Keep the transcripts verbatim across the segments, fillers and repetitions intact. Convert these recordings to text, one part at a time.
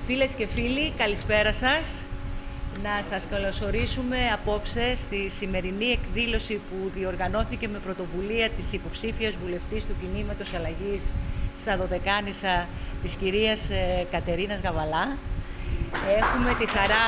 Φίλες και φίλοι, καλησπέρα σας. Να σας καλωσορίσουμε απόψε στη σημερινή εκδήλωση που διοργανώθηκε με πρωτοβουλία της υποψήφιας βουλευτής του Κινήματος Αλλαγής στα Δωδεκάνησα της κυρίας Κατερίνας Γαβαλά. Έχουμε τη χαρά...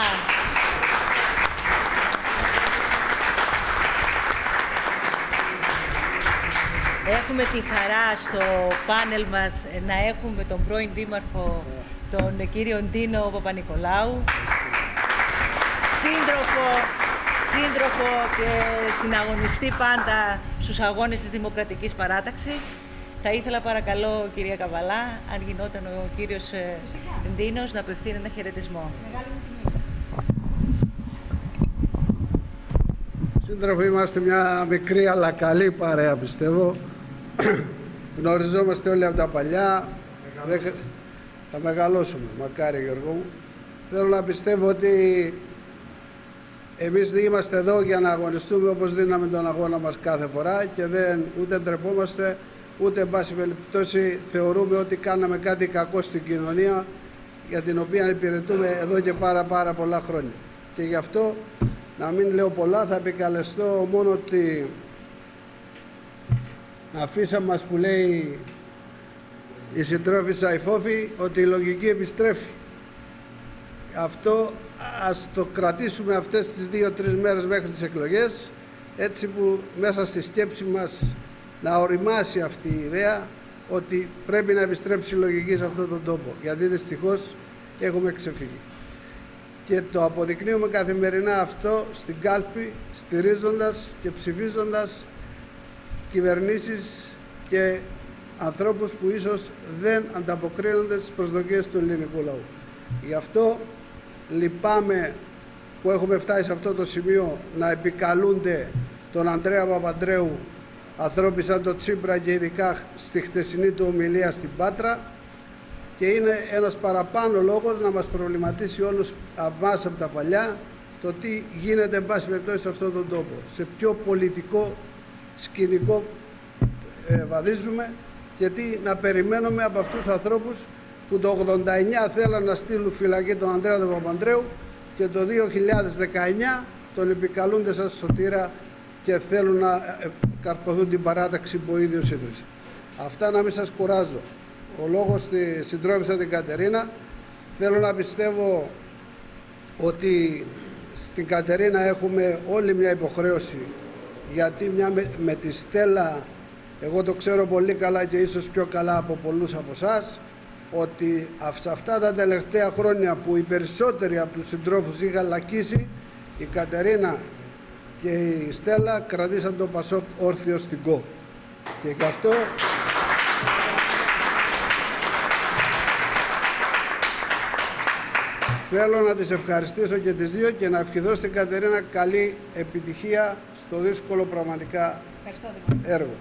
Έχουμε τη χαρά στο πάνελ μας να έχουμε τον πρώην Δήμαρχο, τον κύριο Ντίνο Παπα-Νικολάου, σύντροφο, σύντροφο και συναγωνιστή πάντα στους αγώνες της Δημοκρατικής Παράταξης. Θα ήθελα παρακαλώ, κυρία Καβαλά, αν γινόταν ο κύριος Ντίνος, να απευθύνει ένα χαιρετισμό. Σύντροφοι, είμαστε μια μικρή αλλά καλή παρέα, πιστεύω. Γνωριζόμαστε όλοι από τα παλιά. Θα μεγαλώσουμε, μακάρι, Γιώργο μου. Θέλω να πιστεύω ότι εμείς είμαστε εδώ για να αγωνιστούμε όπως δίναμε τον αγώνα μας κάθε φορά και δεν ούτε ντρεπόμαστε, ούτε εν πάση περιπτώσει θεωρούμε ότι κάναμε κάτι κακό στην κοινωνία για την οποία υπηρετούμε εδώ και πάρα πάρα πολλά χρόνια. Και γι' αυτό, να μην λέω πολλά, θα επικαλεστώ μόνο ότι αφήσα μας που λέει η συντρόφισσα η Φόφη ότι η λογική επιστρέφει. Αυτό ας το κρατήσουμε αυτές τις δύο-τρεις μέρες μέχρι τις εκλογές, έτσι που μέσα στη σκέψη μας να οριμάσει αυτή η ιδέα ότι πρέπει να επιστρέψει η λογική σε αυτόν τον τόπο, γιατί δυστυχώς έχουμε ξεφύγει. Και το αποδεικνύουμε καθημερινά αυτό στην κάλπη, στηρίζοντας και ψηφίζοντας κυβερνήσεις και ανθρώπους που ίσως δεν ανταποκρίνονται στις προσδοκίες του ελληνικού λαού. Γι' αυτό λυπάμαι που έχουμε φτάσει σε αυτό το σημείο να επικαλούνται τον Ανδρέα Παπαντρέου ανθρώποι σαν τον Τσίπρα και ειδικά στη χτεσινή του ομιλία στην Πάτρα, και είναι ένας παραπάνω λόγος να μας προβληματίσει όλους εμάς από τα παλιά το τι γίνεται εν πάση περιπτώσει σε αυτόν τον τόπο, σε ποιο πολιτικό σκηνικό ε, βαδίζουμε και τι να περιμένουμε από αυτούς τους ανθρώπους που το ογδόντα εννιά θέλαν να στείλουν φυλακή τον Ανδρέα τον Παπαντρέου και το δύο χιλιάδες δεκαεννιά τον επικαλούνται σαν σωτήρα και θέλουν να καρποθούν την παράταξη που ο ίδιος ίδρυσε. Αυτά να μην σας κουράζω. Ο λόγος στη συντρόφισσα την Κατερίνα, θέλω να πιστεύω ότι στην Κατερίνα έχουμε όλοι μια υποχρέωση, γιατί μια με, με τη Στέλλα, εγώ το ξέρω πολύ καλά και ίσως πιο καλά από πολλούς από εσάς, ότι σε αυτά τα τελευταία χρόνια που οι περισσότεροι από τους συντρόφους είχαν λακίσει, η Κατερίνα και η Στέλλα κρατήσαν τον Πασόκ όρθιο στην ΚΟ. Και γι' αυτό θέλω να τις ευχαριστήσω και τις δύο και να ευχηθώ στην Κατερίνα καλή επιτυχία στο δύσκολο πραγματικά έργο.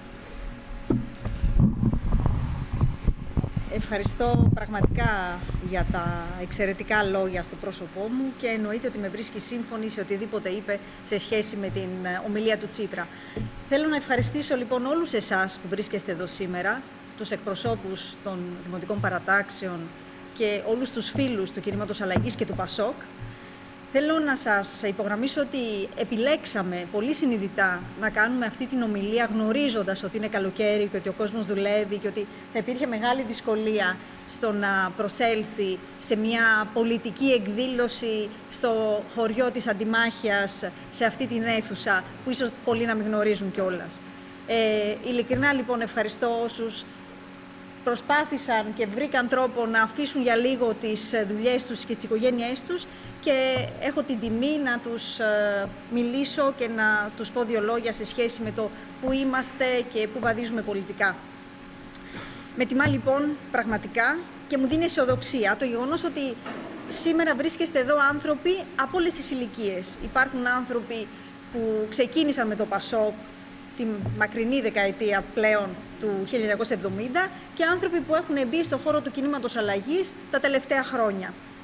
Ευχαριστώ πραγματικά για τα εξαιρετικά λόγια στο πρόσωπό μου και εννοείται ότι με βρίσκει σύμφωνη σε οτιδήποτε είπε σε σχέση με την ομιλία του Τσίπρα. Θέλω να ευχαριστήσω λοιπόν όλους εσάς που βρίσκεστε εδώ σήμερα, τους εκπροσώπους των δημοτικών παρατάξεων και όλους τους φίλους του Κινήματος Αλλαγής και του Πασόκ. Θέλω να σας υπογραμμίσω ότι επιλέξαμε πολύ συνειδητά να κάνουμε αυτή την ομιλία γνωρίζοντας ότι είναι καλοκαίρι και ότι ο κόσμος δουλεύει και ότι θα υπήρχε μεγάλη δυσκολία στο να προσέλθει σε μια πολιτική εκδήλωση στο χωριό της Αντιμάχιας, σε αυτή την αίθουσα που ίσως πολλοί να μην γνωρίζουν κιόλας. Ε, ειλικρινά λοιπόν ευχαριστώ όσους προσπάθησαν και βρήκαν τρόπο να αφήσουν για λίγο τις δουλειές τους και τις οικογένειές τους και έχω την τιμή να τους μιλήσω και να τους πω δύο λόγια σε σχέση με το που είμαστε και που βαδίζουμε πολιτικά. Με τιμά λοιπόν πραγματικά και μου δίνει αισιοδοξία το γεγονός ότι σήμερα βρίσκεστε εδώ άνθρωποι από όλες τις ηλικίες. Υπάρχουν άνθρωποι που ξεκίνησαν με το Πασόκ τη μακρινή δεκαετία πλέον του χίλια εννιακόσια εβδομήντα και άνθρωποι που έχουν μπει στον χώρο του Κινήματος Αλλαγής τα τελευταία χρόνια.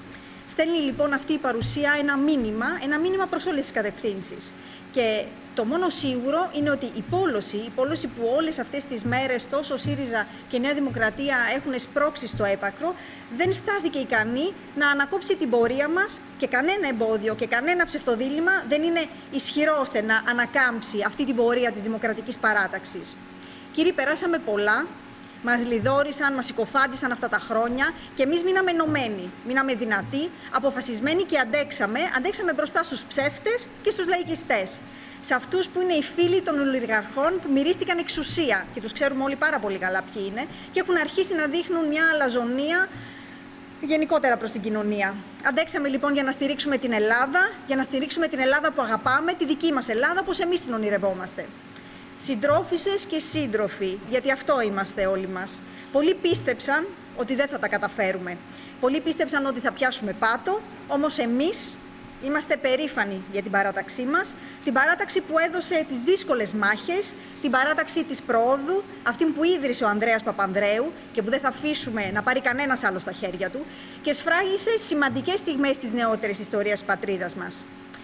Στέλνει λοιπόν αυτή η παρουσία ένα μήνυμα, ένα μήνυμα προς όλες τις κατευθύνσεις. Και το μόνο σίγουρο είναι ότι η πόλωση, η πόλωση που όλες αυτές τις μέρες τόσο ΣΥΡΙΖΑ και Νέα Δημοκρατία έχουν σπρώξει στο έπακρο, δεν στάθηκε ικανή να ανακόψει την πορεία μας και κανένα εμπόδιο και κανένα ψευτοδίλημμα δεν είναι ισχυρό ώστε να ανακάμψει αυτή την πορεία της δημοκρατικής παράταξης. Κύριοι, περάσαμε πολλά. Μας λιδόρισαν, μας συκοφάντησαν αυτά τα χρόνια και εμείς μείναμε ενωμένοι, μείναμε δυνατοί, αποφασισμένοι και αντέξαμε, αντέξαμε μπροστά στους ψεύτες και στους λαϊκιστές. Σε αυτούς που είναι οι φίλοι των ολιγαρχών που μυρίστηκαν εξουσία και τους ξέρουμε όλοι πάρα πολύ καλά ποιοι είναι και έχουν αρχίσει να δείχνουν μια αλαζονία γενικότερα προς την κοινωνία. Αντέξαμε λοιπόν για να στηρίξουμε την Ελλάδα, για να στηρίξουμε την Ελλάδα που αγαπάμε, τη δική μας Ελλάδα όπως εμείς την ονειρευόμαστε. Συντρόφισσες και σύντροφοι, γιατί αυτό είμαστε όλοι μας. Πολλοί πίστεψαν ότι δεν θα τα καταφέρουμε. Πολλοί πίστεψαν ότι θα πιάσουμε πάτο, όμως εμείς είμαστε περήφανοι για την παράταξή μας, την παράταξη που έδωσε τις δύσκολες μάχες, την παράταξη της προόδου, αυτή που ίδρυσε ο Ανδρέας Παπανδρέου και που δεν θα αφήσουμε να πάρει κανένας άλλος στα χέρια του και σφράγισε σημαντικές στιγμές της νεότερης ιστορίας της πατρίδας μας.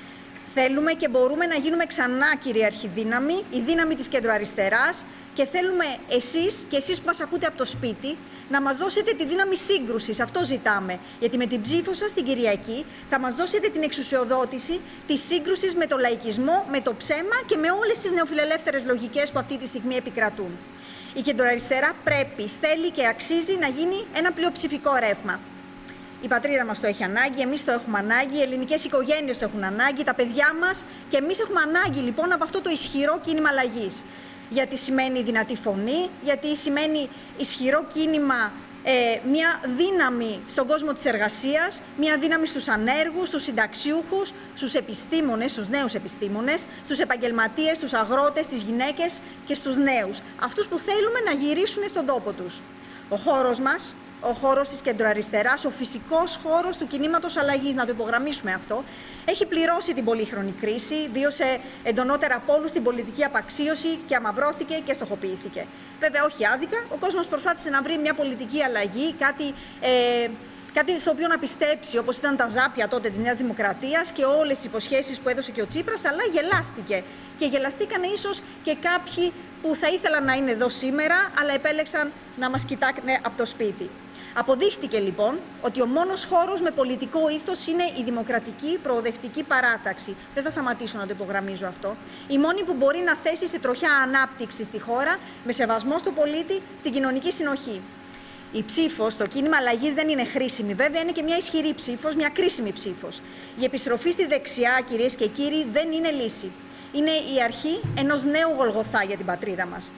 Θέλουμε και μπορούμε να γίνουμε ξανά κυρίαρχη δύναμη, η δύναμη της κεντροαριστεράς και θέλουμε εσείς και εσείς που μας ακούτε από το σπίτι να μας δώσετε τη δύναμη σύγκρουσης, αυτό ζητάμε. Γιατί με την ψήφο σας την Κυριακή θα μας δώσετε την εξουσιοδότηση της σύγκρουσης με το λαϊκισμό, με το ψέμα και με όλες τις νεοφιλελεύθερες λογικές που αυτή τη στιγμή επικρατούν. Η κεντροαριστερά πρέπει, θέλει και αξίζει να γίνει ένα πλειοψηφικό ρεύμα. Η πατρίδα μας το έχει ανάγκη, εμείς το έχουμε ανάγκη, οι ελληνικές οικογένειες το έχουν ανάγκη, τα παιδιά μας και εμείς έχουμε ανάγκη λοιπόν από αυτό το ισχυρό κίνημα αλλαγής. Γιατί σημαίνει δυνατή φωνή, γιατί σημαίνει ισχυρό κίνημα, ε, μια δύναμη στον κόσμο της εργασίας, μια δύναμη στους ανέργους, στους συνταξιούχους, στους επιστήμονες, στους νέους επιστήμονες, στους επαγγελματίες, στους αγρότες, στις γυναίκες και στους νέους. Αυτούς που θέλουμε να γυρίσουν στον τόπο τους. Ο χώρος μας, ο χώρος της κεντροαριστεράς, ο φυσικός χώρος του κινήματος αλλαγής, να το υπογραμμίσουμε αυτό, έχει πληρώσει την πολύχρονη κρίση, βίωσε εντονότερα από όλους την πολιτική απαξίωση και αμαυρώθηκε και στοχοποιήθηκε. Βέβαια, όχι άδικα, ο κόσμος προσπάθησε να βρει μια πολιτική αλλαγή, κάτι, ε, κάτι στο οποίο να πιστέψει, όπως ήταν τα ζάπια τότε της Νέας Δημοκρατίας και όλες τις υποσχέσεις που έδωσε και ο Τσίπρας, αλλά γελάστηκε. Και γελαστήκανε ίσως και κάποιοι που θα ήθελαν να είναι εδώ σήμερα, αλλά επέλεξαν να μας κοιτάνε από το σπίτι. Αποδείχτηκε λοιπόν ότι ο μόνος χώρος με πολιτικό ήθος είναι η δημοκρατική προοδευτική παράταξη. Δεν θα σταματήσω να το υπογραμμίζω αυτό. Η μόνη που μπορεί να θέσει σε τροχιά ανάπτυξη στη χώρα, με σεβασμό στο πολίτη, στην κοινωνική συνοχή. Η ψήφος, το κίνημα αλλαγής δεν είναι χρήσιμη, βέβαια είναι και μια ισχυρή ψήφος, μια κρίσιμη ψήφος. Η επιστροφή στη δεξιά, κυρίες και κύριοι, δεν είναι λύση. Είναι η αρχή ενός νέου Γολγοθά για την πατρίδα μας.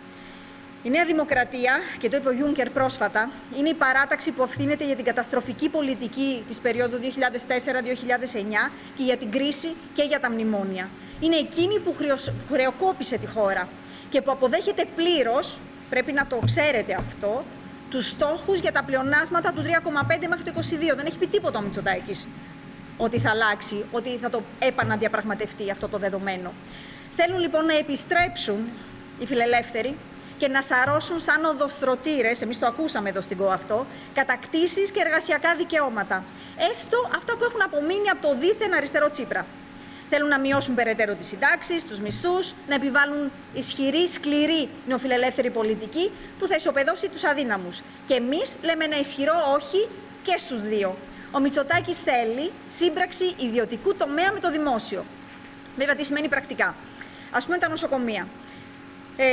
Η Νέα Δημοκρατία, και το είπε ο Γιούνκερ πρόσφατα, είναι η παράταξη που ευθύνεται για την καταστροφική πολιτική της περίοδου δύο χιλιάδες τέσσερα με δύο χιλιάδες εννιά και για την κρίση και για τα μνημόνια. Είναι εκείνη που χρεοκόπησε τη χώρα και που αποδέχεται πλήρως, πρέπει να το ξέρετε αυτό, τους στόχους για τα πλεονάσματα του τρία κόμμα πέντε μέχρι το είκοσι δύο. Δεν έχει πει τίποτα ο Μητσοτάκης ότι θα αλλάξει, ότι θα το επαναδιαπραγματευτεί αυτό το δεδομένο. Θέλουν λοιπόν να επιστρέψουν οι φιλελεύθεροι και να σαρώσουν σαν οδοστρωτήρες, εμείς το ακούσαμε εδώ στην ΚΟ αυτό, κατακτήσεις και εργασιακά δικαιώματα. Έστω αυτά που έχουν απομείνει από το δίθεν αριστερό Τσίπρα. Θέλουν να μειώσουν περαιτέρω τις συντάξεις, τους μισθούς, να επιβάλλουν ισχυρή, σκληρή νεοφιλελεύθερη πολιτική που θα ισοπεδώσει τους αδύναμους. Και εμείς λέμε ένα ισχυρό όχι και στους δύο. Ο Μητσοτάκης θέλει σύμπραξη ιδιωτικού τομέα με το δημόσιο. Βέβαια, τι σημαίνει πρακτικά. Ας πούμε τα νοσοκομεία. Ε,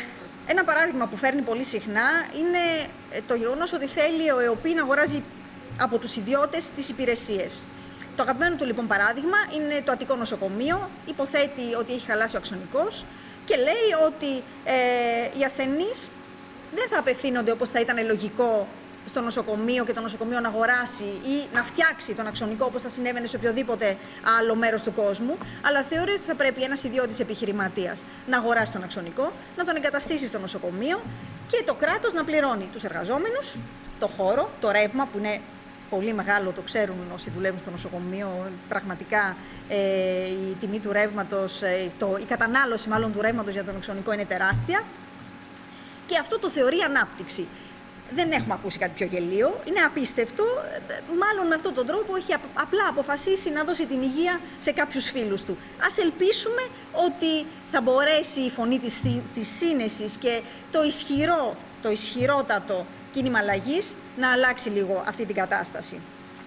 Ένα παράδειγμα που φέρνει πολύ συχνά είναι το γεγονός ότι θέλει ο ΕΟΠΗ να αγοράζει από τους ιδιώτες τις υπηρεσίες. Το αγαπημένο του λοιπόν παράδειγμα είναι το Αττικό νοσοκομείο. Υποθέτει ότι έχει χαλάσει ο αξονικός και λέει ότι ε, οι ασθενείς δεν θα απευθύνονται όπως θα ήταν λογικό στο νοσοκομείο και το νοσοκομείο να αγοράσει ή να φτιάξει τον αξονικό όπως θα συνέβαινε σε οποιοδήποτε άλλο μέρος του κόσμου, αλλά θεωρεί ότι θα πρέπει ένας ιδιώτης επιχειρηματίας να αγοράσει τον αξονικό, να τον εγκαταστήσει στο νοσοκομείο και το κράτος να πληρώνει τους εργαζόμενους, το χώρο, το ρεύμα που είναι πολύ μεγάλο, το ξέρουν όσοι δουλεύουν στο νοσοκομείο, πραγματικά ε, η τιμή του ρεύματος, ε, το, η κατανάλωση μάλλον του ρεύματος για τον αξονικό είναι τεράστια και αυτό το θεωρεί ανάπτυξη. δεν έχουμε ακούσει κάτι πιο γελίο, είναι απίστευτο. Μάλλον με αυτόν τον τρόπο έχει απλά αποφασίσει να δώσει την υγεία σε κάποιους φίλους του. Ας ελπίσουμε ότι θα μπορέσει η φωνή της, της σύνεσης και το ισχυρό, το ισχυρότατο κίνημα αλλαγής να αλλάξει λίγο αυτή την κατάσταση.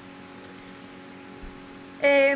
Ε,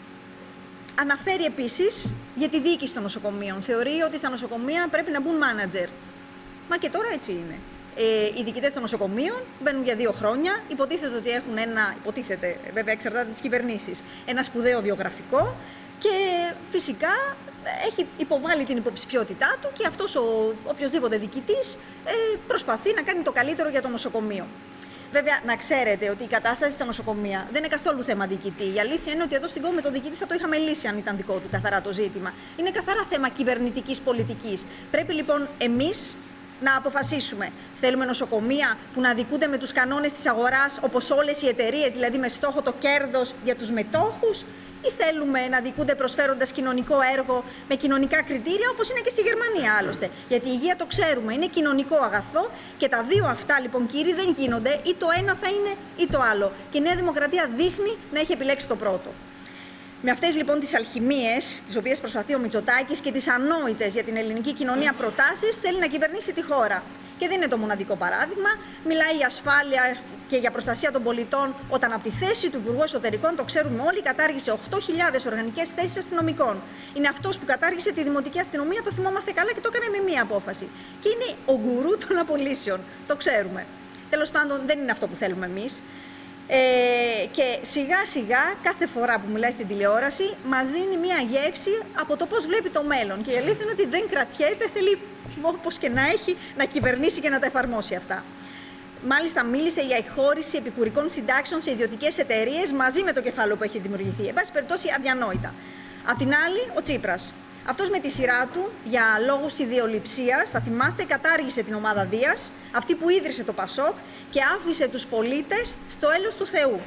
αναφέρει επίσης για τη διοίκηση των νοσοκομείων. Θεωρεί ότι στα νοσοκομεία πρέπει να μπουν μάνατζερ. Μα και τώρα έτσι είναι. Ε, οι διοικητές των νοσοκομείων μπαίνουν για δύο χρόνια. Υποτίθεται ότι έχουν ένα, υποτίθεται, βέβαια εξαρτάται τις κυβερνήσεις, ένα σπουδαίο βιογραφικό και φυσικά έχει υποβάλει την υποψηφιότητά του και αυτός ο οποιοσδήποτε διοικητής ε, προσπαθεί να κάνει το καλύτερο για το νοσοκομείο. Βέβαια, να ξέρετε ότι η κατάσταση στα νοσοκομεία δεν είναι καθόλου θέμα διοικητή. Η αλήθεια είναι ότι εδώ στην κόμμα με τον διοικητή θα το είχαμε λύσει αν ήταν δικό του καθαρά το ζήτημα. Είναι καθαρά θέμα κυβερνητικής πολιτικής. Πρέπει λοιπόν εμείς να αποφασίσουμε. Θέλουμε νοσοκομεία που να αδικούνται με τους κανόνες της αγοράς όπως όλες οι εταιρείες, δηλαδή με στόχο το κέρδος για τους μετόχους, ή θέλουμε να αδικούνται προσφέροντας κοινωνικό έργο με κοινωνικά κριτήρια, όπως είναι και στη Γερμανία άλλωστε. Γιατί η υγεία, το ξέρουμε, είναι κοινωνικό αγαθό και τα δύο αυτά λοιπόν, κύριοι, δεν γίνονται, ή το ένα θα είναι ή το άλλο. Και η Νέα Δημοκρατία δείχνει να έχει επιλέξει το πρώτο. Με αυτές λοιπόν τις αλχημίες, τις οποίες προσπαθεί ο Μητσοτάκης και τις ανόητες για την ελληνική κοινωνία προτάσεις, θέλει να κυβερνήσει τη χώρα. Και δεν είναι το μοναδικό παράδειγμα. Μιλάει για ασφάλεια και για προστασία των πολιτών, όταν από τη θέση του Υπουργού Εσωτερικών, το ξέρουμε όλοι, κατάργησε οκτώ χιλιάδες οργανικές θέσεις αστυνομικών. Είναι αυτός που κατάργησε τη δημοτική αστυνομία, το θυμόμαστε καλά και το έκανε με μία απόφαση. Και είναι ο γκουρού των απολύσεων. Το ξέρουμε. Τέλος πάντων, δεν είναι αυτό που θέλουμε εμείς. Ε, και σιγά σιγά κάθε φορά που μιλάει στην τηλεόραση μας δίνει μια γεύση από το πώς βλέπει το μέλλον και η αλήθεια είναι ότι δεν κρατιέται, θέλει όπως και να έχει να κυβερνήσει και να τα εφαρμόσει αυτά. Μάλιστα μίλησε για εκχώρηση επικουρικών συντάξεων σε ιδιωτικές εταιρείες μαζί με το κεφάλαιο που έχει δημιουργηθεί. Εν πάση περιπτώσει αδιανόητα. Απ' την άλλη ο Τσίπρας. Αυτός με τη σειρά του, για λόγους ιδεολειψίας, θα θυμάστε, κατάργησε την ομάδα Δίας, αυτή που ίδρυσε το Πασόκ, και άφησε τους πολίτες στο έλεος του Θεού.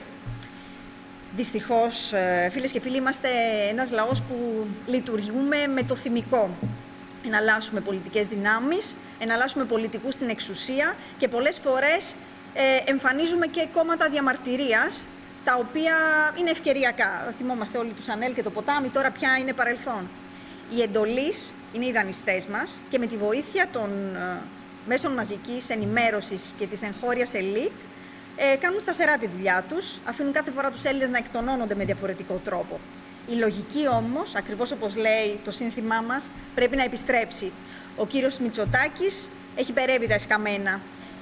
Δυστυχώς, φίλες και φίλοι, είμαστε ένας λαός που λειτουργούμε με το θυμικό. Εναλλάσσουμε πολιτικές δυνάμεις, εναλλάσσουμε πολιτικούς στην εξουσία και πολλές φορές ε, εμφανίζουμε και κόμματα διαμαρτυρίας, τα οποία είναι ευκαιριακά. Θυμόμαστε όλοι τους Ανέλ και το ποτάμι, τώρα πια είναι παρελθόν. Οι εντολείς είναι οι δανειστές μας και με τη βοήθεια των ε, μέσων μαζικής ενημέρωσης και της εγχώριας ελίτ ε, κάνουν σταθερά τη δουλειά τους, αφήνουν κάθε φορά τους Έλληνες να εκτονώνονται με διαφορετικό τρόπο. Η λογική όμως, ακριβώς όπως λέει το σύνθημά μας, πρέπει να επιστρέψει. Ο κύριος Μητσοτάκης έχει περέβει τα εσκαμμένα.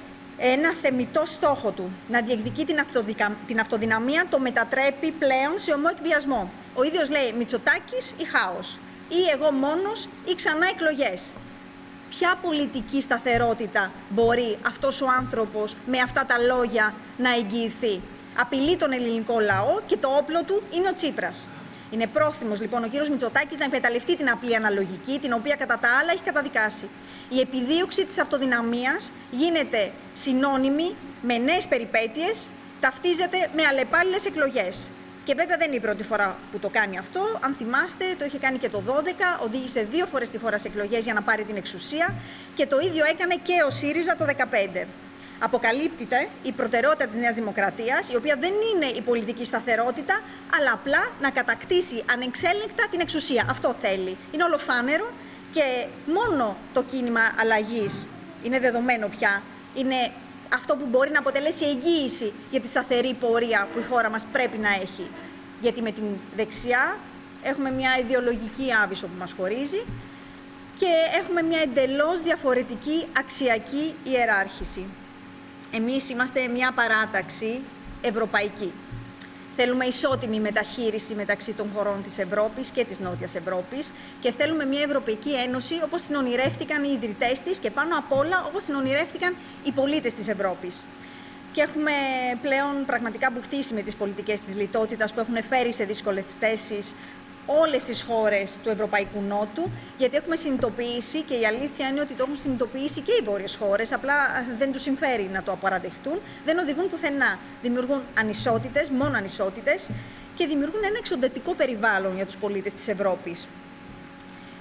Ένα θεμιτό στόχο του, να διεκδικεί την, αυτοδικα... την αυτοδυναμία, το μετατρέπει πλέον σε ομό εκβιασμό. Ο ίδιος λέει Μητσοτάκης ή χάος, ή εγώ μόνος ή ξανά εκλογές. Ποια πολιτική σταθερότητα μπορεί αυτός ο άνθρωπος με αυτά τα λόγια να εγγυηθεί? Απειλεί τον ελληνικό λαό και το όπλο του είναι ο Τσίπρας. Είναι πρόθυμος λοιπόν ο κύριος Μητσοτάκης να εκμεταλλευτεί την απλή αναλογική, την οποία κατά τα άλλα έχει καταδικάσει. Η επιδίωξη της αυτοδυναμίας γίνεται συνώνυμη με νέες περιπέτειες, ταυτίζεται με αλλεπάλληλες εκλογές. Και βέβαια δεν είναι η πρώτη φορά που το κάνει αυτό. Αν θυμάστε, το είχε κάνει και το δώδεκα, οδήγησε δύο φορές τη χώρα σε εκλογές για να πάρει την εξουσία και το ίδιο έκανε και ο ΣΥΡΙΖΑ το δεκαπέντε. Αποκαλύπτεται η προτεραιότητα της Νέας Δημοκρατίας, η οποία δεν είναι η πολιτική σταθερότητα, αλλά απλά να κατακτήσει ανεξέλεγκτα την εξουσία. Αυτό θέλει. Είναι ολοφάνερο και μόνο το κίνημα αλλαγής είναι δεδομένο πια. Είναι αυτό που μπορεί να αποτελέσει εγγύηση για τη σταθερή πορεία που η χώρα μας πρέπει να έχει. Γιατί με την δεξιά έχουμε μια ιδεολογική άβυσσο που μας χωρίζει και έχουμε μια εντελώς διαφορετική αξιακή ιεράρχηση. Εμείς είμαστε μια παράταξη ευρωπαϊκή. Θέλουμε ισότιμη μεταχείριση μεταξύ των χωρών της Ευρώπης και της Νότιας Ευρώπης και θέλουμε μια Ευρωπαϊκή Ένωση όπως την ονειρεύτηκαν οι ιδρυτές της και πάνω απ' όλα όπως την ονειρεύτηκαν οι πολίτες της Ευρώπης. Και έχουμε πλέον πραγματικά μπουχτίσει με τις πολιτικές της λιτότητας που έχουν φέρει σε δύσκολες θέσεις όλες τις χώρες του Ευρωπαϊκού Νότου, γιατί έχουμε συνειδητοποιήσει, και η αλήθεια είναι ότι το έχουν συνειδητοποιήσει και οι βόρειες χώρες, απλά δεν τους συμφέρει να το απαραδεχτούν, δεν οδηγούν πουθενά. Δημιουργούν ανισότητες, μόνο ανισότητες, και δημιουργούν ένα εξοντωτικό περιβάλλον για τους πολίτες της Ευρώπης.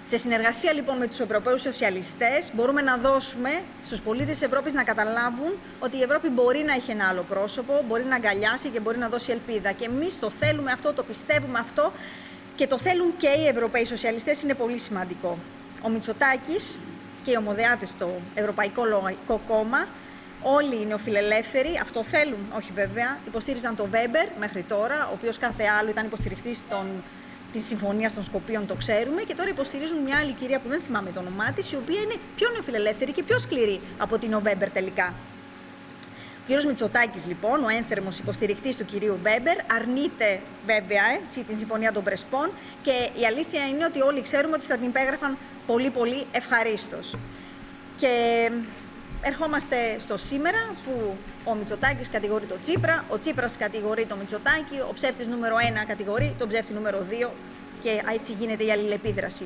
Σε συνεργασία λοιπόν με τους Ευρωπαίους Σοσιαλιστές μπορούμε να δώσουμε στους πολίτες της Ευρώπης να καταλάβουν ότι η Ευρώπη μπορεί να έχει ένα άλλο πρόσωπο, μπορεί να αγκαλιάσει και μπορεί να δώσει ελπίδα. Και εμείς το θέλουμε αυτό, το πιστεύουμε αυτό και το θέλουν και οι Ευρωπαίοι Σοσιαλιστές, είναι πολύ σημαντικό. Ο Μητσοτάκης και οι ομοδεάτες στο Ευρωπαϊκό Λογικό Κόμμα, όλοι οι νεοφιλελεύθεροι, αυτό θέλουν, όχι βέβαια, υποστήριζαν τον Βέμπερ μέχρι τώρα, ο οποίος κάθε άλλο ήταν υποστηριχτής των τη συμφωνία των Σκοπίων, το ξέρουμε, και τώρα υποστηρίζουν μια άλλη κυρία που δεν θυμάμαι το όνομά της, η οποία είναι πιο νεοφιλελεύθερη και πιο σκληρή από την Βέμπερ τελικά. Ο κύριος Μητσοτάκης, λοιπόν, ο ένθερμος υποστηρικτής του κυρίου Βέμπερ, αρνείται βέβαια έτσι, την συμφωνία των Πρεσπών και η αλήθεια είναι ότι όλοι ξέρουμε ότι θα την υπέγραφαν πολύ πολύ ευχαρίστως. Και ερχόμαστε στο σήμερα που ο Μητσοτάκης κατηγορεί τον Τσίπρα, ο Τσίπρας κατηγορεί τον Μητσοτάκη, ο ψεύτης νούμερο ένα κατηγορεί τον ψεύτη νούμερο δύο και έτσι γίνεται η αλληλεπίδραση.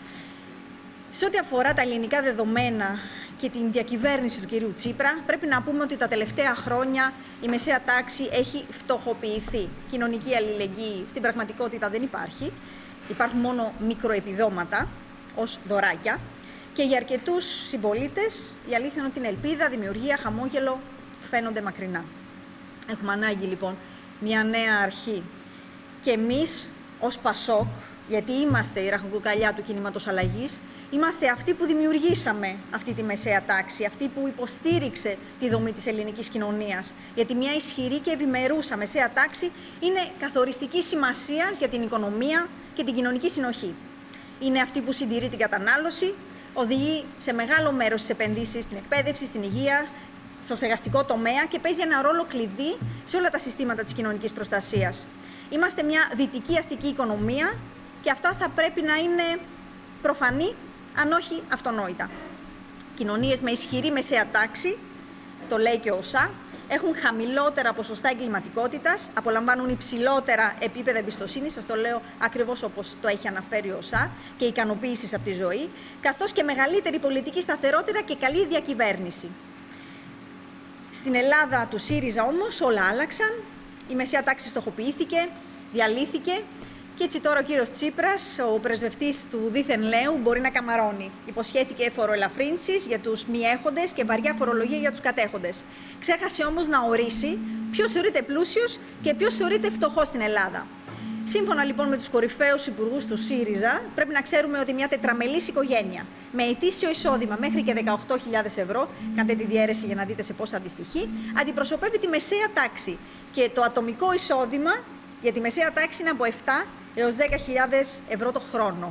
Σε ό,τι αφορά τα ελληνικά δεδομένα και την διακυβέρνηση του κυρίου Τσίπρα, πρέπει να πούμε ότι τα τελευταία χρόνια η μεσαία τάξη έχει φτωχοποιηθεί. Κοινωνική αλληλεγγύη στην πραγματικότητα δεν υπάρχει, υπάρχουν μόνο μικροεπιδόματα ως δωράκια. Και για αρκετούς συμπολίτες η αλήθεια είναι ότι την ελπίδα, δημιουργία, χαμόγελο φαίνονται μακρινά. Έχουμε ανάγκη λοιπόν μια νέα αρχή. Και εμείς ως Πασόκ, γιατί είμαστε η ραχοκοκαλιά του κινήματος αλλαγής, είμαστε αυτοί που δημιουργήσαμε αυτή τη μεσαία τάξη, αυτοί που υποστήριξε τη δομή της ελληνικής κοινωνίας. Γιατί μια ισχυρή και ευημερούσα μεσαία τάξη είναι καθοριστική σημασίας για την οικονομία και την κοινωνική συνοχή. Είναι αυτή που συντηρεί την κατανάλωση, οδηγεί σε μεγάλο μέρος τις επενδύσεις στην εκπαίδευση, στην υγεία, στο στεγαστικό τομέα και παίζει ένα ρόλο κλειδί σε όλα τα συστήματα της κοινωνικής προστασίας. Είμαστε μια δυτική αστική οικονομία και αυτά θα πρέπει να είναι προφανή, αν όχι αυτονόητα. Κοινωνίες με ισχυρή μεσαία τάξη, το λέει και ο ΩΣΑ, έχουν χαμηλότερα ποσοστά εγκληματικότητας, απολαμβάνουν υψηλότερα επίπεδα εμπιστοσύνης, σας το λέω ακριβώς όπως το έχει αναφέρει ο ΩΣΑ, και ικανοποίησης από τη ζωή, καθώς και μεγαλύτερη πολιτική σταθερότητα και καλή διακυβέρνηση. Στην Ελλάδα του ΣΥΡΙΖΑ όμως όλα άλλαξαν, η μεσαία τάξη στοχοποιήθηκε, διαλύθηκε και έτσι τώρα ο κύριος Τσίπρας, ο πρεσβευτής του δίθεν λαίου, μπορεί να καμαρώνει. Υποσχέθηκε φοροελαφρύνσεις για τους μη έχοντες και βαριά φορολογία για τους κατέχοντες. Ξέχασε όμως να ορίσει ποιος θεωρείται πλούσιος και ποιος θεωρείται φτωχός στην Ελλάδα. Σύμφωνα λοιπόν με τους κορυφαίους υπουργούς του ΣΥΡΙΖΑ, πρέπει να ξέρουμε ότι μια τετραμελής οικογένεια με ετήσιο εισόδημα μέχρι και δεκαοκτώ χιλιάδες ευρώ, κάντε τη διαίρεση για να δείτε σε πόσα αντιστοιχεί, αντιπροσωπεύει τη μεσαία τάξη. Και το ατομικό εισόδημα για τη μεσαία τάξη είναι από επτά έως δέκα χιλιάδες ευρώ το χρόνο.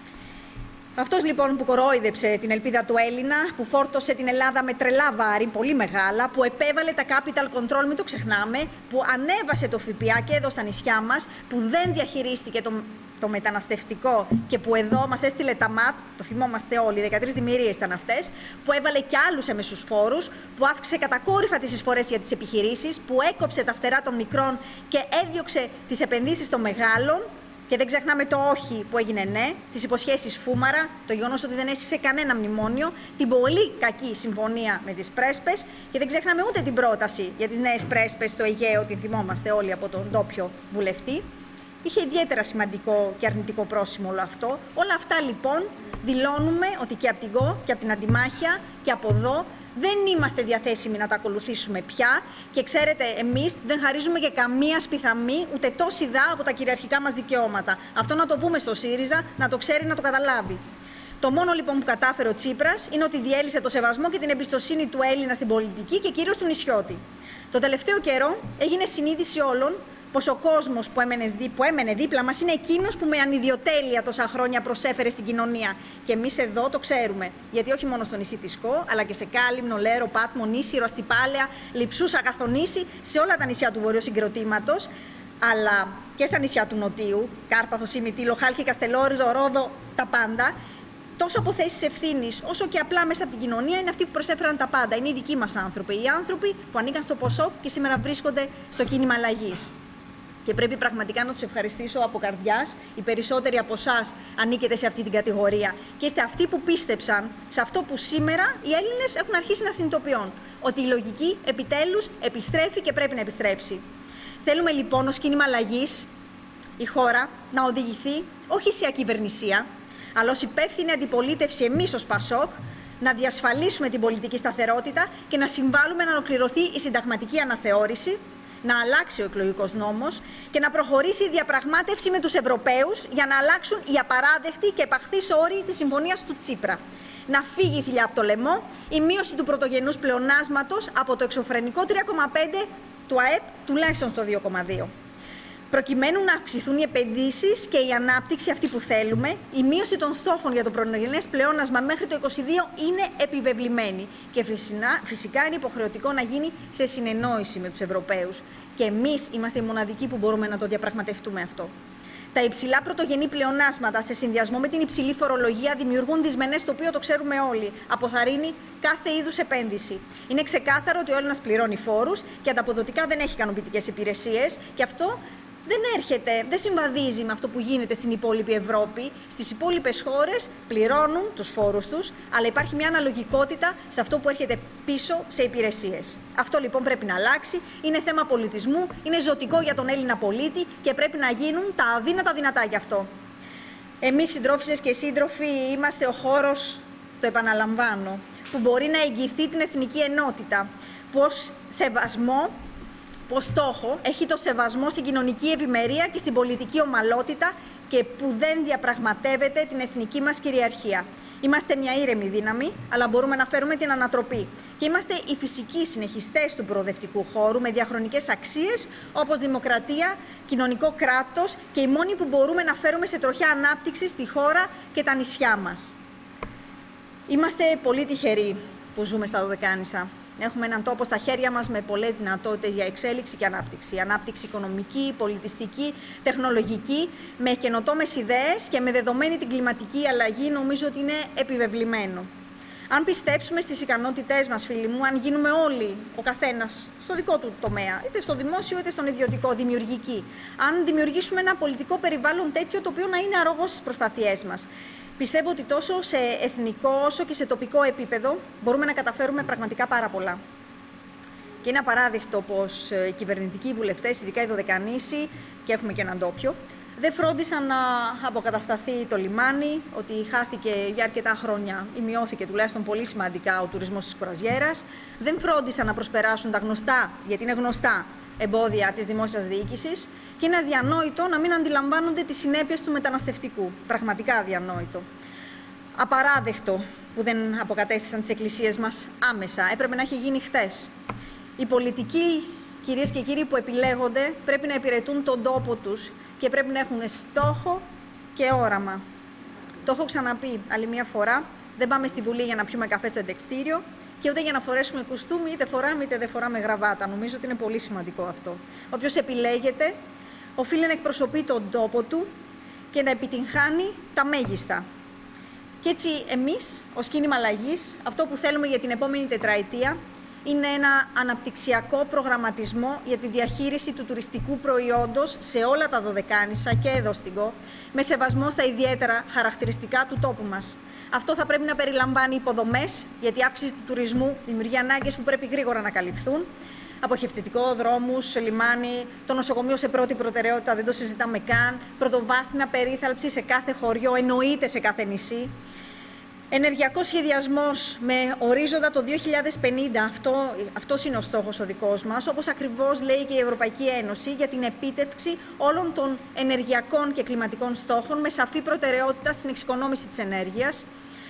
Αυτός λοιπόν που κορόιδεψε την ελπίδα του Έλληνα, που φόρτωσε την Ελλάδα με τρελά βάρη, πολύ μεγάλα, που επέβαλε τα capital control, μην το ξεχνάμε, που ανέβασε το ΦΠΑ και εδώ στα νησιά μας, που δεν διαχειρίστηκε το, το μεταναστευτικό και που εδώ μας έστειλε τα ΜΑΤ, το θυμόμαστε όλοι, δεκατρείς δημιουργίες ήταν αυτές, που έβαλε και άλλους έμεσους φόρους, που αύξησε κατακόρυφα τις εισφορές για τις επιχειρήσεις, που έκοψε τα φτερά των μικρών και έδιωξε τις επενδύσεις των μεγάλων. Και δεν ξεχνάμε το όχι που έγινε ναι, τις υποσχέσεις Φούμαρα, το γεγονός ότι δεν έσυσε κανένα μνημόνιο, την πολύ κακή συμφωνία με τις πρέσπες και δεν ξεχνάμε ούτε την πρόταση για τις νέες πρέσπες στο Αιγαίο, την θυμόμαστε όλοι από τον ντόπιο βουλευτή. Είχε ιδιαίτερα σημαντικό και αρνητικό πρόσημο όλο αυτό. Όλα αυτά λοιπόν δηλώνουμε ότι και από την ΓΟ και από την Αντιμάχεια και από εδώ δεν είμαστε διαθέσιμοι να τα ακολουθήσουμε πια και ξέρετε, εμείς δεν χαρίζουμε και καμία σπιθαμή ούτε τόση δά από τα κυριαρχικά μας δικαιώματα. Αυτό να το πούμε στο ΣΥΡΙΖΑ, να το ξέρει, να το καταλάβει. Το μόνο λοιπόν που κατάφερε ο Τσίπρας είναι ότι διέλυσε το σεβασμό και την εμπιστοσύνη του Έλληνα στην πολιτική και κυρίως του νησιώτη. Το τελευταίο καιρό έγινε συνείδηση όλων πως ο κόσμος που έμενε, που έμενε δίπλα μας είναι εκείνος που με ανιδιοτέλεια τόσα χρόνια προσέφερε στην κοινωνία. Και εμείς εδώ το ξέρουμε. Γιατί όχι μόνο στο νησί της Κο, αλλά και σε Κάλυμνο, Λέρο, Πάτμο, Νήσιρο, Αστυπάλαια, Λειψούσα, Καθονήσι, σε όλα τα νησιά του βορειοσυγκροτήματος, αλλά και στα νησιά του Νοτίου, Κάρπαθο, Σιμητήλο, Χάλκι, Καστελόριζο, Ρόδο, τα πάντα. Τόσο από θέσεις ευθύνης, όσο και απλά μέσα από την κοινωνία, είναι αυτοί που προσέφεραν τα πάντα. Είναι οι δικοί μας άνθρωποι. Οι άνθρωποι που ανήκαν στο Πασόκ και σήμερα βρίσκονται στο κίνημα αλλαγής. Και πρέπει πραγματικά να τους ευχαριστήσω από καρδιάς. Οι περισσότεροι από εσάς ανήκετε σε αυτή την κατηγορία. Και είστε αυτοί που πίστεψαν σε αυτό που σήμερα οι Έλληνες έχουν αρχίσει να συνειδητοποιούν. Ότι η λογική επιτέλους επιστρέφει και πρέπει να επιστρέψει. Θέλουμε λοιπόν ως κίνημα αλλαγής η χώρα να οδηγηθεί όχι σε ακυβερνησία, Αλλά ως υπεύθυνη αντιπολίτευση, εμείς ως ΠΑΣΟΚ, να διασφαλίσουμε την πολιτική σταθερότητα και να συμβάλλουμε να ολοκληρωθεί η συνταγματική αναθεώρηση, να αλλάξει ο εκλογικός νόμος και να προχωρήσει η διαπραγμάτευση με τους Ευρωπαίους για να αλλάξουν οι απαράδεκτοι και επαχθείς όροι της συμφωνίας του Τσίπρα. Να φύγει η θηλιά από το λαιμό, η μείωση του πρωτογενούς πλεονάσματος από το εξωφρενικό τρία κόμμα πέντε του ΑΕΠ τουλάχιστον στο δύο κόμμα δύο. Προκειμένου να αυξηθούν οι επενδύσεις και η ανάπτυξη αυτή που θέλουμε, η μείωση των στόχων για το πρωτογενές πλεόνασμα μέχρι το είκοσι δύο είναι επιβεβλημένη και φυσικά είναι υποχρεωτικό να γίνει σε συνεννόηση με τους Ευρωπαίους. Και εμείς είμαστε οι μοναδικοί που μπορούμε να το διαπραγματευτούμε αυτό. Τα υψηλά πρωτογενή πλεονάσματα σε συνδυασμό με την υψηλή φορολογία δημιουργούν δυσμενές τοπίο, το ξέρουμε όλοι. Αποθαρρύνει κάθε είδους επένδυση. Είναι ξεκάθαρο ότι ο Έλληνας πληρώνει φόρους και ανταποδοτικά δεν έχει ικανοποιητικές υπηρεσίες και αυτό δεν έρχεται, δεν συμβαδίζει με αυτό που γίνεται στην υπόλοιπη Ευρώπη. Στις υπόλοιπες χώρες πληρώνουν τους φόρους τους, αλλά υπάρχει μια αναλογικότητα σε αυτό που έρχεται πίσω σε υπηρεσίες. Αυτό λοιπόν πρέπει να αλλάξει. Είναι θέμα πολιτισμού, είναι ζωτικό για τον Έλληνα πολίτη και πρέπει να γίνουν τα αδύνατα δυνατά γι' αυτό. Εμείς, συντρόφισσες και σύντροφοι, είμαστε ο χώρος, το επαναλαμβάνω, που μπορεί να εγγυηθεί την εθνική ενότητα, πως σεβασμό. Πως στόχο έχει το σεβασμό στην κοινωνική ευημερία και στην πολιτική ομαλότητα και που δεν διαπραγματεύεται την εθνική μας κυριαρχία. Είμαστε μια ήρεμη δύναμη, αλλά μπορούμε να φέρουμε την ανατροπή. Και είμαστε οι φυσικοί συνεχιστές του προοδευτικού χώρου με διαχρονικές αξίες όπως δημοκρατία, κοινωνικό κράτος και οι μόνοι που μπορούμε να φέρουμε σε τροχιά ανάπτυξη στη χώρα και τα νησιά μας. Είμαστε πολύ τυχεροί που ζούμε στα Δωδεκάνησα. Έχουμε έναν τόπο στα χέρια μας με πολλές δυνατότητες για εξέλιξη και ανάπτυξη. Ανάπτυξη οικονομική, πολιτιστική, τεχνολογική, με καινοτόμες ιδέες και με δεδομένη την κλιματική αλλαγή, νομίζω ότι είναι επιβεβλημένο. Αν πιστέψουμε στις ικανότητές μας, φίλοι μου, αν γίνουμε όλοι, ο καθένας, στο δικό του τομέα, είτε στο δημόσιο είτε στον ιδιωτικό, δημιουργικοί, αν δημιουργήσουμε ένα πολιτικό περιβάλλον τέτοιο το οποίο να είναι αρρωγό στις προσπάθειές μας, πιστεύω ότι τόσο σε εθνικό όσο και σε τοπικό επίπεδο μπορούμε να καταφέρουμε πραγματικά πάρα πολλά. Και είναι απαράδεκτο πως οι κυβερνητικοί βουλευτές, ειδικά οι Δωδεκανήσοι, και έχουμε και έναν ντόπιο, δεν φρόντισαν να αποκατασταθεί το λιμάνι, ότι χάθηκε για αρκετά χρόνια ή μειώθηκε τουλάχιστον πολύ σημαντικά ο τουρισμός της κουραζιέρας. Δεν φρόντισαν να προσπεράσουν τα γνωστά, γιατί είναι γνωστά, εμπόδια της δημόσιας διοίκησης και είναι αδιανόητο να μην αντιλαμβάνονται τις συνέπειες του μεταναστευτικού. Πραγματικά αδιανόητο. Απαράδεκτο που δεν αποκατέστησαν τις εκκλησίες μας άμεσα. Έπρεπε να έχει γίνει χθες. Οι πολιτικοί, κυρίες και κύριοι, που επιλέγονται πρέπει να υπηρετούν τον τόπο τους και πρέπει να έχουν στόχο και όραμα. Το έχω ξαναπεί άλλη μια φορά. Δεν πάμε στη Βουλή για να πιούμε καφέ στο εντεκτήριο και ούτε για να φορέσουμε κουστούμι, είτε φοράμε είτε δεν φοράμε γραβάτα. Νομίζω ότι είναι πολύ σημαντικό αυτό. Όποιος επιλέγεται, οφείλει να εκπροσωπεί τον τόπο του και να επιτυγχάνει τα μέγιστα. Και έτσι εμείς, ως κίνημα αλλαγής, αυτό που θέλουμε για την επόμενη τετραετία είναι ένα αναπτυξιακό προγραμματισμό για τη διαχείριση του τουριστικού προϊόντος σε όλα τα Δωδεκάνησα και εδώ στην ΚΟ, με σεβασμό στα ιδιαίτερα χαρακτηριστικά του τόπου μας. Αυτό θα πρέπει να περιλαμβάνει υποδομές, γιατί η αύξηση του τουρισμού δημιουργεί ανάγκες που πρέπει γρήγορα να καλυφθούν. Αποχευτητικό, δρόμους, λιμάνι, το νοσοκομείο σε πρώτη προτεραιότητα, δεν το συζητάμε καν. Πρωτοβάθμια περίθαλψη σε κάθε χωριό, εννοείται σε κάθε νησί. Ενεργειακός σχεδιασμός με ορίζοντα το δύο χιλιάδες πενήντα, αυτό, αυτός είναι ο στόχος ο δικός μας, όπως ακριβώς λέει και η Ευρωπαϊκή Ένωση, για την επίτευξη όλων των ενεργειακών και κλιματικών στόχων με σαφή προτεραιότητα στην εξοικονόμηση της ενέργειας.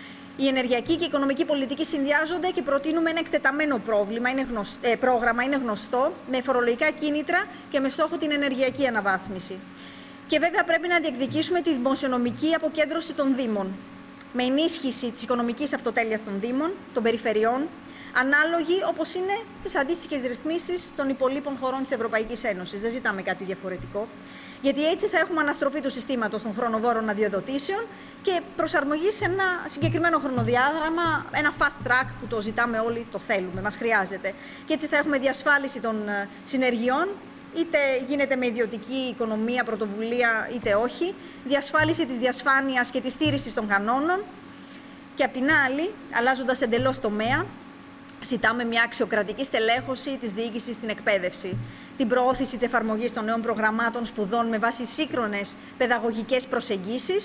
Η ενεργειακή και η οικονομική πολιτική συνδυάζονται και προτείνουμε ένα εκτεταμένο πρόβλημα, είναι γνωστό, ε, πρόγραμμα, είναι γνωστό, με φορολογικά κίνητρα και με στόχο την ενεργειακή αναβάθμιση. Και βέβαια πρέπει να διεκδικήσουμε τη δημοσιονομική αποκέντρωση των Δήμων, με ενίσχυση της οικονομικής αυτοτέλειας των Δήμων, των περιφερειών, ανάλογη όπως είναι στις αντίστοιχες ρυθμίσεις των υπολείπων χωρών της Ευρωπαϊκής Ένωσης. Δεν ζητάμε κάτι διαφορετικό, γιατί έτσι θα έχουμε αναστροφή του συστήματος των χρονοβόρων αδειοδοτήσεων και προσαρμογή σε ένα συγκεκριμένο χρονοδιάγραμμα, ένα fast track που το ζητάμε όλοι, το θέλουμε, μας χρειάζεται. Και έτσι θα έχουμε διασφάλιση των συνεργειών, είτε γίνεται με ιδιωτική οικονομία, πρωτοβουλία, είτε όχι, διασφάλιση της διασφάνειας και της στήρησης των κανόνων και απ' την άλλη, αλλάζοντας εντελώς τομέα, ζητάμε μια αξιοκρατική στελέχωση της διοίκησης στην εκπαίδευση, την προώθηση της εφαρμογής των νέων προγραμμάτων σπουδών με βάση σύγχρονες παιδαγωγικές προσεγγίσεις,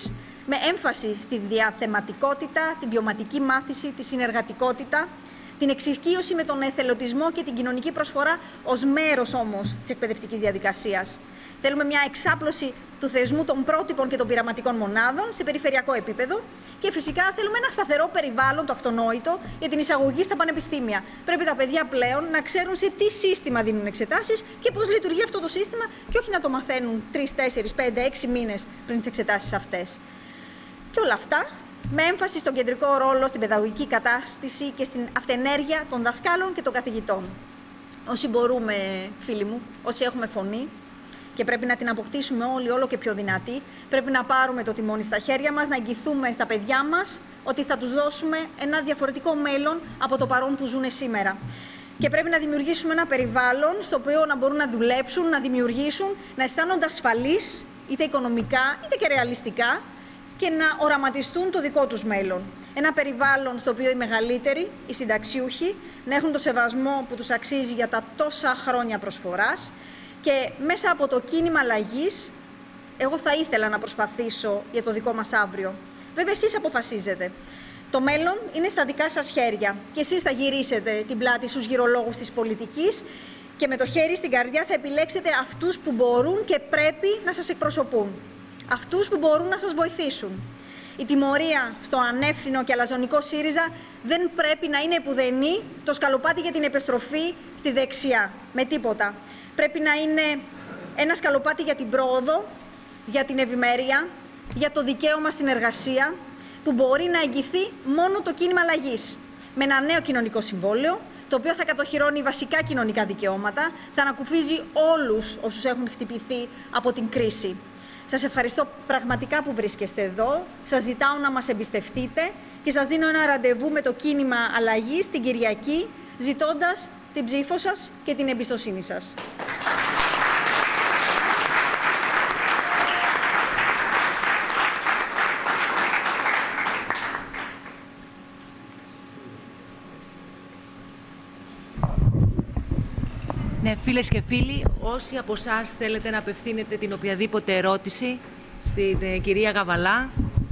με έμφαση στη διαθεματικότητα, την βιωματική μάθηση, τη συνεργατικότητα, την εξοικείωση με τον εθελοντισμό και την κοινωνική προσφορά ως μέρος όμως της εκπαιδευτικής διαδικασίας. Θέλουμε μια εξάπλωση του θεσμού των πρότυπων και των πειραματικών μονάδων σε περιφερειακό επίπεδο και φυσικά θέλουμε ένα σταθερό περιβάλλον, το αυτονόητο, για την εισαγωγή στα πανεπιστήμια. Πρέπει τα παιδιά πλέον να ξέρουν σε τι σύστημα δίνουν εξετάσεις και πώς λειτουργεί αυτό το σύστημα και όχι να το μαθαίνουν τρεις, τέσσερις, πέντε, έξι μήνες πριν τις εξετάσεις αυτές. Και όλα αυτά με έμφαση στον κεντρικό ρόλο στην παιδαγωγική κατάρτιση και στην αυτενέργεια των δασκάλων και των καθηγητών. Όσοι μπορούμε, φίλοι μου, όσοι έχουμε φωνή, και πρέπει να την αποκτήσουμε όλοι όλο και πιο δυνατή, πρέπει να πάρουμε το τιμόνι στα χέρια μας, να εγγυηθούμε στα παιδιά μας ότι θα τους δώσουμε ένα διαφορετικό μέλλον από το παρόν που ζουν σήμερα. Και πρέπει να δημιουργήσουμε ένα περιβάλλον στο οποίο να μπορούν να δουλέψουν, να δημιουργήσουν, να αισθάνονται ασφαλείς, είτε οικονομικά είτε και ρεαλιστικά, και να οραματιστούν το δικό τους μέλλον. Ένα περιβάλλον στο οποίο οι μεγαλύτεροι, οι συνταξιούχοι, να έχουν το σεβασμό που τους αξίζει για τα τόσα χρόνια προσφοράς. Και μέσα από το κίνημα αλλαγής, εγώ θα ήθελα να προσπαθήσω για το δικό μας αύριο. Βέβαια, εσείς αποφασίζετε. Το μέλλον είναι στα δικά σας χέρια και εσείς θα γυρίσετε την πλάτη στους γυρολόγους της πολιτικής και με το χέρι στην καρδιά θα επιλέξετε αυτούς που μπορούν και πρέπει να σας εκπροσωπούν. Αυτούς που μπορούν να σας βοηθήσουν. Η τιμωρία στο ανεύθυνο και αλαζονικό ΣΥΡΙΖΑ δεν πρέπει να είναι επουδενή το σκαλοπάτι για την επιστροφή στη δεξιά. Με τίποτα. Πρέπει να είναι ένα σκαλοπάτι για την πρόοδο, για την ευημερία, για το δικαίωμα στην εργασία, που μπορεί να εγγυθεί μόνο το κίνημα αλλαγής. Με ένα νέο κοινωνικό συμβόλαιο, το οποίο θα κατοχυρώνει βασικά κοινωνικά δικαιώματα, θα ανακουφίζει όλους όσους έχουν χτυπηθεί από την κρίση. Σας ευχαριστώ πραγματικά που βρίσκεστε εδώ. Σας ζητάω να μας εμπιστευτείτε και σας δίνω ένα ραντεβού με το κίνημα αλλαγής την Κυριακή, ζητώντας την ψήφο σας και την εμπιστοσύνη σας. Ναι, φίλες και φίλοι, όσοι από εσάς θέλετε να απευθύνετε την οποιαδήποτε ερώτηση στην ε, κυρία Γαβαλά,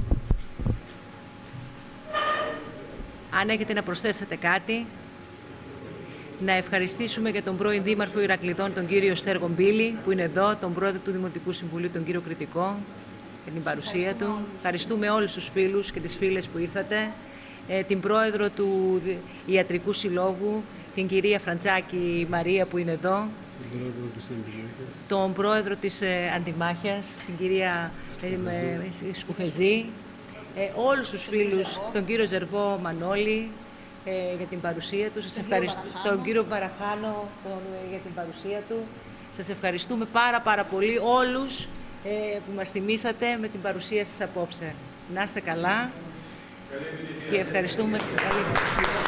αν έχετε να προσθέσετε κάτι, να ευχαριστήσουμε και τον πρώην Δήμαρχο Ηρακλειδών, τον κύριο Στέργο Μπίλη, που είναι εδώ, τον πρόεδρο του Δημοτικού Συμβουλίου, τον κύριο Κρητικό, για την παρουσία του. Ευχαριστούμε όλους τους φίλους και τις φίλες που ήρθατε, ε, την πρόεδρο του Ιατρικού Συλλόγου, την κυρία Φραντσάκη Μαρία που είναι εδώ, τον πρόεδρο της ε, Αντιμάχιας, την κυρία ε, Σκουφεζή, ε, όλους τους φίλους, τον κύριο Ζερβό Μανώλη, ε, για την παρουσία του. Σας ευχαριστώ, τον κύριο Βαραχάνο τον, ε, για την παρουσία του. Σας ευχαριστούμε πάρα πάρα πολύ όλους ε, που μας τιμήσατε με την παρουσία σας απόψε. Να είστε καλά και ευχαριστούμε. Καλή...